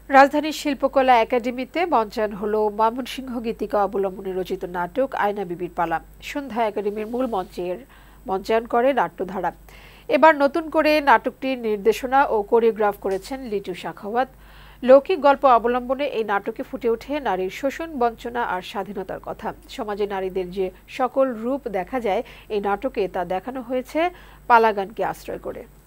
রাজধানীর শিল্পকলা একাডেমিতে মঞ্চায়ন হলো ময়মনসিংহ গীতিকা অবলম্বনে রচিত নাটক আয়না বিবির পালা। সন্ধ্যা একাডেমির মূল মঞ্চায়ন করে নাট্যধারা। এবার নতুন করে নাটকটির নির্দেশনা ও কোরিওগ্রাফ করেছেন লিটু শাখাওয়াত। লৌকিক গল্প অবলম্বনে এই নাটকে ফুটে ওঠে নারীর শোষণ, বঞ্চনা আর স্বাধীনতার কথা। সমাজে নারীদের যে সকল রূপ দেখা যায় এই নাটকে তা দেখানো হয়েছে পালা গানকে আশ্রয় করে।